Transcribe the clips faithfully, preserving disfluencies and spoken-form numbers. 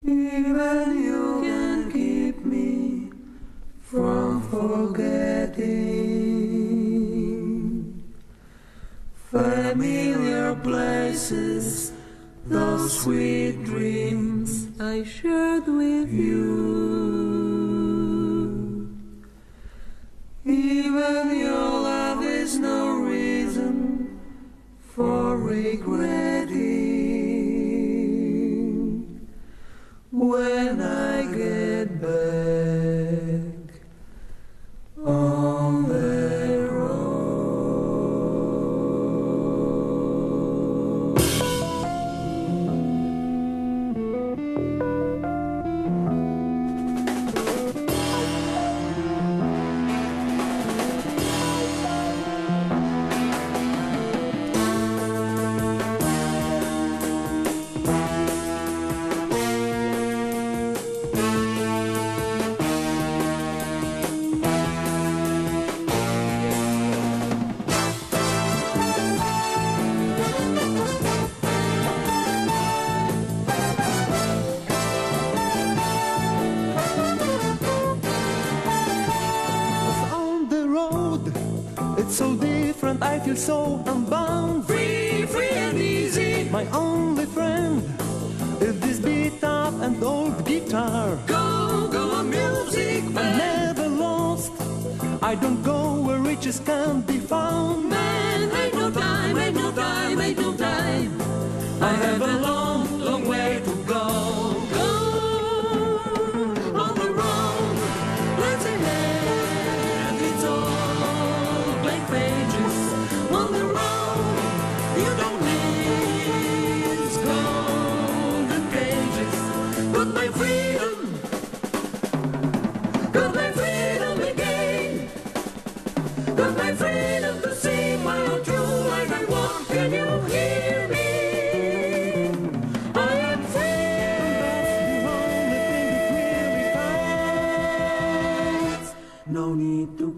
Even you can keep me from forgetting familiar places, those sweet dreams I shared with you. Even your love is no reason for regretting when I get back on the road. It's so different, I feel so unbound. Free, free and easy. My only friend is this beat up and old guitar. Go, go on, music man. I'm never lost, I don't go where riches can't be found. Man, ain't no time, ain't no time, ain't no time. I have a long, long way to go. Go on the road, let's ahead. It's all blank pages. On the road, you don't need golden pages. Got my freedom, got my freedom again. Got my freedom to sing my own tune like I want. Can you hear me? I am free. No need to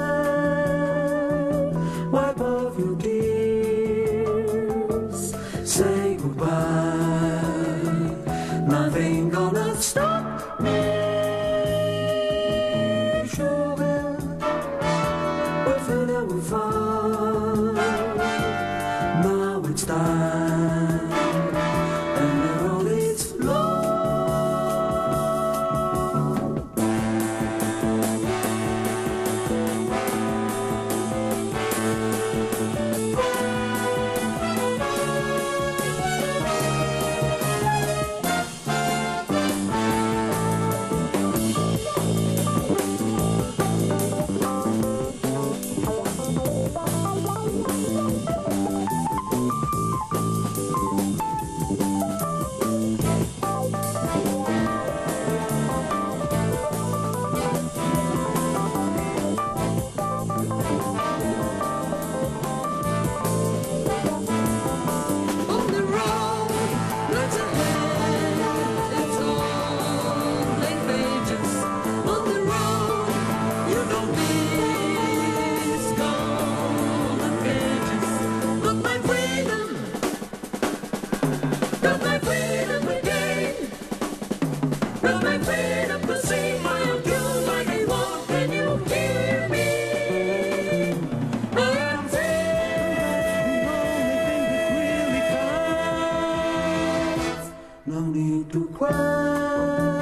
cry, Wipe off your tears, say goodbye. Nothing gonna stop me. Sugar, we'll find out we'll find. Now it's time, and the road is long. On the road, let's ahead. It's all blank pages. On the road, you don't need golden pages. Got my freedom, got my freedom again. Got my freedom to sing my own tune like I want. Can you hear me? I am free. No need to cry.